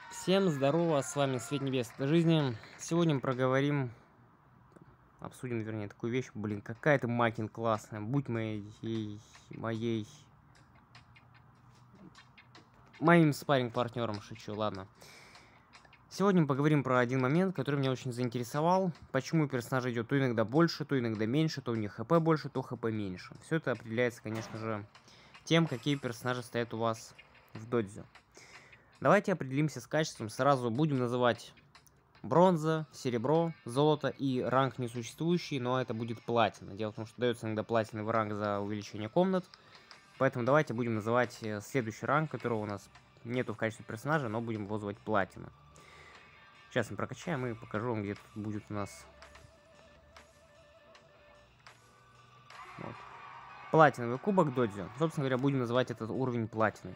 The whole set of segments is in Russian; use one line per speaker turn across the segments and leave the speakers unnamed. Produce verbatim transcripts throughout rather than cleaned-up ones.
Всем здорово, с вами Свет Небес жизни. Сегодня мы проговорим, обсудим, вернее, такую вещь. Блин, какая-то Макин классная. Будь моей, моей, моим спарринг-партнером, шучу, ладно. Сегодня мы поговорим про один момент, который меня очень заинтересовал. Почему персонаж идет то иногда больше, то иногда меньше, то у них хп больше, то хп меньше. Все это определяется, конечно же, тем, какие персонажи стоят у вас в додзе. Давайте определимся с качеством. Сразу будем называть бронза, серебро, золото и ранг несуществующий, но это будет платина. Дело в том, что дается иногда платиновый ранг за увеличение комнат. Поэтому давайте будем называть следующий ранг, которого у нас нету в качестве персонажа, но будем его звать платина. Сейчас мы прокачаем и покажу вам, где тут будет у нас. Вот. Платиновый кубок додзе. Собственно говоря, будем называть этот уровень платиной.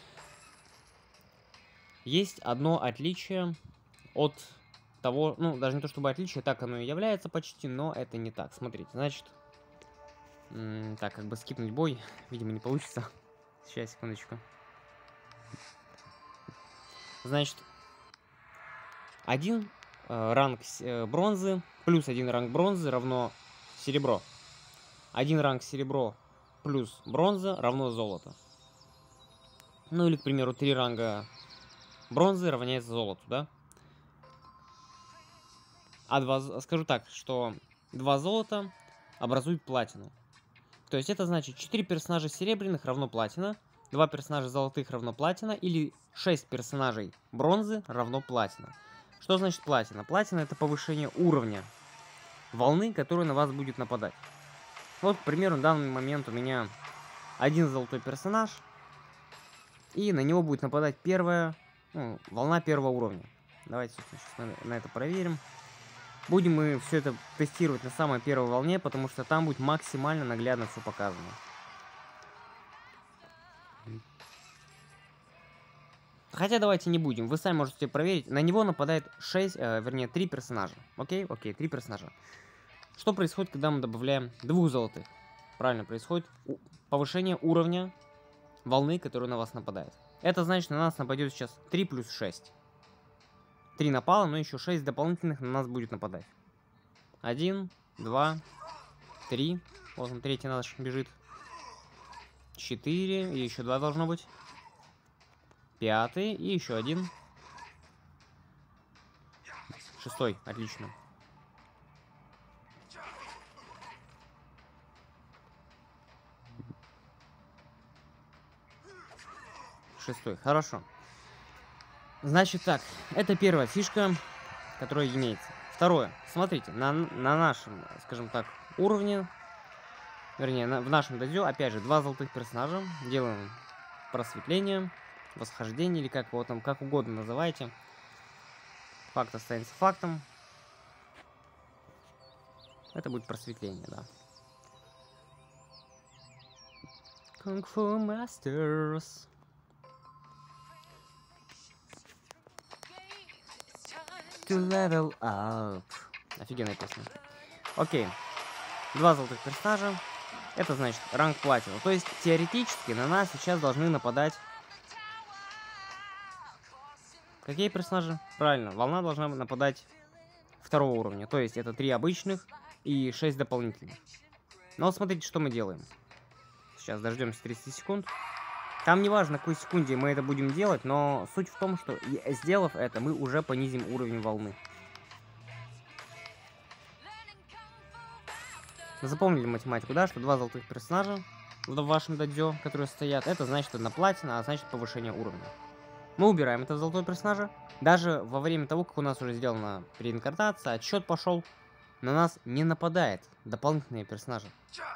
Есть одно отличие от того, ну, даже не то чтобы отличие, так оно и является почти, но это не так. Смотрите, значит, так, как бы скипнуть бой, видимо, не получится. Сейчас, секундочку. Значит, один э, ранг э, бронзы плюс один ранг бронзы равно серебро. Один ранг серебро плюс бронза равно золото. Ну или, к примеру, три ранга бронзы равняется золоту, да? А два, скажу так, что два золота образуют платину. То есть это значит четыре персонажа серебряных равно платина, два персонажа золотых равно платина, или шесть персонажей бронзы равно платина. Что значит платина? Платина — это повышение уровня волны, которая на вас будет нападать. Вот, к примеру, на данный момент у меня один золотой персонаж, и на него будет нападать первая, ну, волна первого уровня. Давайте, собственно, сейчас на, на это проверим. Будем мы все это тестировать на самой первой волне, потому что там будет максимально наглядно все показано. Хотя давайте не будем, вы сами можете проверить. На него нападает шесть, э, вернее три персонажа. Окей, окей, три персонажа. Что происходит, когда мы добавляем двух золотых? Правильно, происходит повышение уровня волны, которая на вас нападает. Это значит, на нас нападет сейчас три плюс шесть. три напало, но еще шесть дополнительных на нас будет нападать. один, два, три. Вот он, третий наш бежит. четыре, и еще два должно быть. Пятый, и еще один. Шестой, отлично. Шестой, хорошо. Значит так, это первая фишка, которая имеется. Второе, смотрите, на, на нашем, скажем так, уровне, вернее, на, в нашем додзе, опять же, два золотых персонажа. Делаем просветление, восхождение, или как его там, как угодно называйте. Факт останется фактом. Это будет просветление, да. Kung Fu Masters. To level up. Офигенная песня. Окей. Два золотых персонажа. Это значит ранг платина. То есть теоретически на нас сейчас должны нападать... Какие персонажи? Правильно, волна должна нападать второго уровня. То есть это три обычных и шесть дополнительных. Но смотрите, что мы делаем. Сейчас дождемся тридцати секунд. Там не важно, в какой секунде мы это будем делать, но суть в том, что сделав это, мы уже понизим уровень волны. Запомнили математику, да, что два золотых персонажа в вашем додзе, которые стоят, это значит одна платина, а значит повышение уровня. Мы убираем этого золотого персонажа. Даже во время того, как у нас уже сделана реинкарнация, отсчет пошел, на нас не нападает дополнительные персонажи.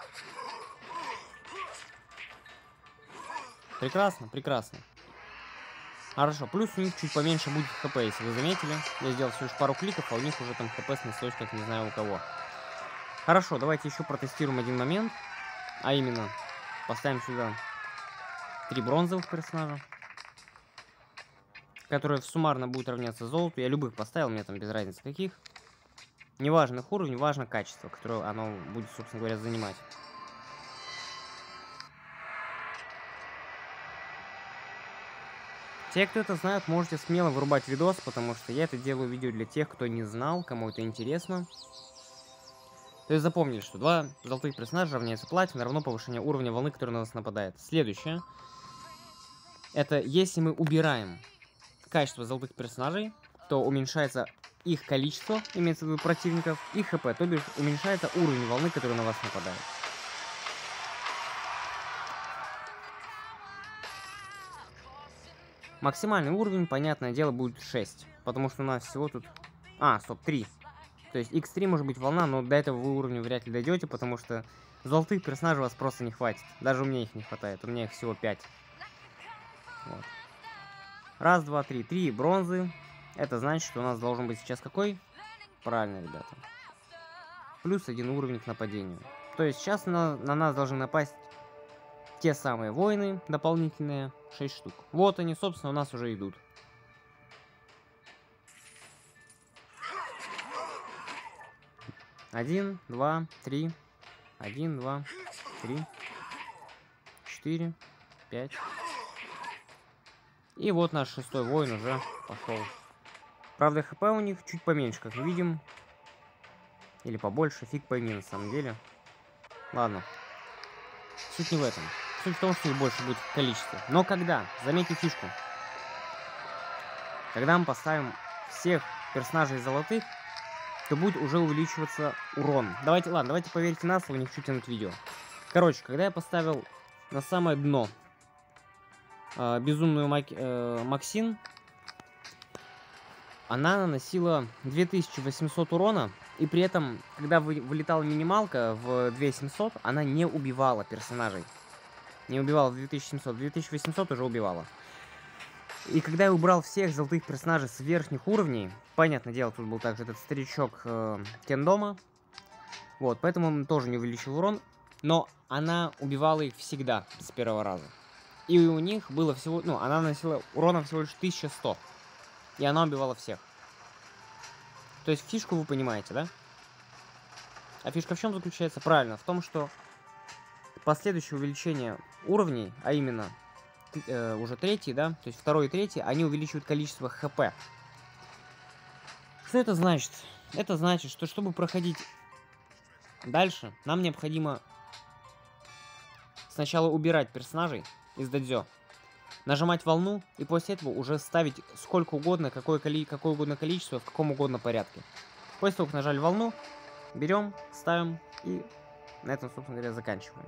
Прекрасно, прекрасно. Хорошо, плюс у них чуть поменьше будет хп, если вы заметили. Я сделал всего лишь пару кликов, а у них уже там хп снеслось, как не знаю у кого. Хорошо, давайте еще протестируем один момент. А именно, поставим сюда три бронзовых персонажа, которые суммарно будут равняться золоту. Я любых поставил, мне там без разницы каких. Неважно их уровень, важно качество, которое оно будет, собственно говоря, занимать. Те, кто это знает, можете смело вырубать видос, потому что я это делаю видео для тех, кто не знал, кому это интересно. То есть запомнили, что два золотых персонажа равняется платина, равно повышение уровня волны, которая на нас нападает. Следующее. Это если мы убираем качество золотых персонажей, то уменьшается их количество, имеется в виду противников, и хп, то бишь уменьшается уровень волны, который на вас нападает. Максимальный уровень, понятное дело, будет шесть, потому что у нас всего тут... А, стоп, три. То есть икс три может быть волна, но до этого вы уровня вряд ли дойдете, потому что золотых персонажей у вас просто не хватит. Даже у меня их не хватает, у меня их всего пять. Вот. Раз, два, три. Три бронзы. Это значит, что у нас должен быть сейчас какой? Правильно, ребята. Плюс один уровень к нападению. То есть сейчас на, на нас должны напасть те самые воины дополнительные. шесть штук. Вот они, собственно, у нас уже идут. Один, два, три. Один, два, три. Четыре, пять. И вот наш шестой воин уже пошел. Правда, хп у них чуть поменьше, как мы видим. Или побольше, фиг пойми на самом деле. Ладно. Суть не в этом. Суть в том, что их больше будет в количестве. Но когда? Заметьте фишку. Когда мы поставим всех персонажей золотых, то будет уже увеличиваться урон. Давайте, ладно, давайте поверьте на слово, не хочу тянуть видео. Короче, когда я поставил на самое дно э, безумную Мак, э, Максин, она наносила две тысячи восемьсот урона, и при этом, когда вы, вылетала минималка в две тысячи семьсот, она не убивала персонажей. Не убивала в две тысячи семьсот, две тысячи восемьсот уже убивала. И когда я убрал всех золотых персонажей с верхних уровней, понятное дело, тут был также этот старичок э, Кендома, вот, поэтому он тоже не увеличил урон, но она убивала их всегда с первого раза. И у них было всего, ну, она наносила урона всего лишь тысяча сто. И она убивала всех. То есть фишку вы понимаете, да? А фишка в чем заключается? Правильно, в том, что последующее увеличение уровней, а именно э, уже третий, да, то есть второй и третий, они увеличивают количество хп. Что это значит? Это значит, что чтобы проходить дальше, нам необходимо сначала убирать персонажей из додзё, нажимать волну и после этого уже ставить сколько угодно, какое, коли... какое угодно количество, в каком угодно порядке. После того, как нажали волну, берем, ставим и на этом, собственно говоря, заканчиваем.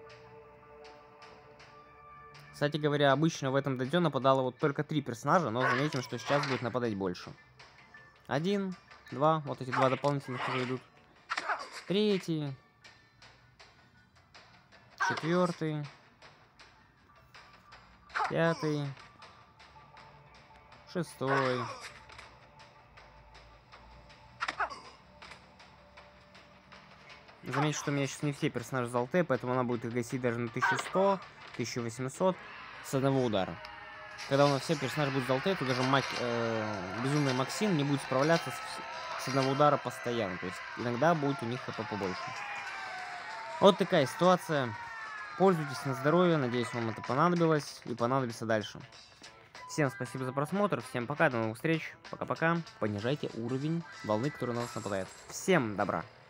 Кстати говоря, обычно в этом додзё нападало вот только три персонажа, но заметим, что сейчас будет нападать больше. Один, два, вот эти два дополнительных уже идут. Третий. Четвертый. Пятый. Шестой. Заметьте, что у меня сейчас не все персонажи золотые, поэтому она будет их гасить даже на тысячу сто, тысячу восемьсот с одного удара. Когда у нас все персонажи будут золотые, то даже Мак, э, безумный Максим не будет справляться с, с одного удара постоянно. То есть иногда будет у них хп побольше. Вот такая ситуация. Пользуйтесь на здоровье. Надеюсь, вам это понадобилось и понадобится дальше. Всем спасибо за просмотр. Всем пока. До новых встреч. Пока-пока. Понижайте уровень волны, которая на нас нападает. Всем добра.